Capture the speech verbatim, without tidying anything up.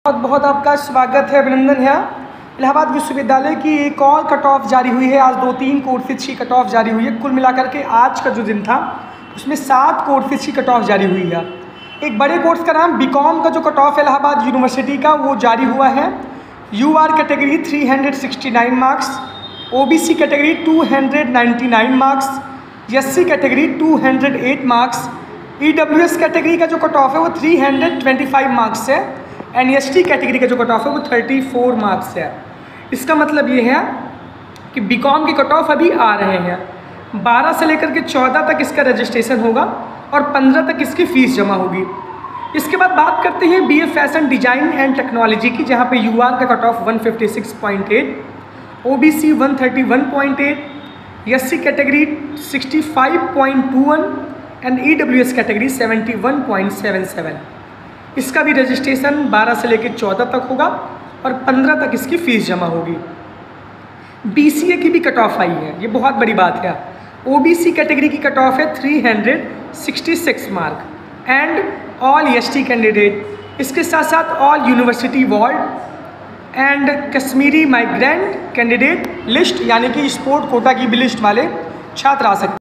बहुत बहुत आपका स्वागत है, अभिनंदन है। इलाहाबाद विश्वविद्यालय की एक और कट ऑफ जारी हुई है। आज दो तीन कोर्सेज की कट ऑफ जारी हुई है। कुल मिलाकर के आज का जो दिन था उसमें सात कोर्सेज की कट ऑफ जारी हुई है। एक बड़े कोर्स का नाम बीकॉम का जो कट ऑफ है इलाहाबाद यूनिवर्सिटी का वो जारी हुआ है। U R category three hundred sixty nine marks, O B C category two hundred ninety nine marks, S C category two hundred eight marks, E W S category का जो cut off है वो three hundred twenty five marks है, N S T category का जो cut off है वो thirty four marks है। इसका मतलब ये है कि बीकॉम के कट ऑफ अभी आ रहे हैं। बारह से लेकर के चौदह तक इसका रजिस्ट्रेशन होगा और पंद्रह तक इसकी फ़ीस जमा होगी। इसके बाद बात करते हैं B A fashion design and technology की, जहाँ पे यू आर का cut off one fifty six point eight, O B C one thirty one point eight, S C category sixty five point two one and E W S category seventy one point seven seven. इसका भी registration बारह से लेकर चौदह तक होगा और पंद्रह तक इसकी फ़ीस जमा होगी। बी सी ए की भी कट ऑफ आई है, ये बहुत बड़ी बात है। ओ बी सी कैटेगरी की कट ऑफ है three hundred sixty six mark and all S T candidate. इसके साथ साथ all university ward and Kashmiri migrant candidate list यानी कि स्पोर्ट कोटा की भी लिस्ट वाले छात्र आ सकते हैं।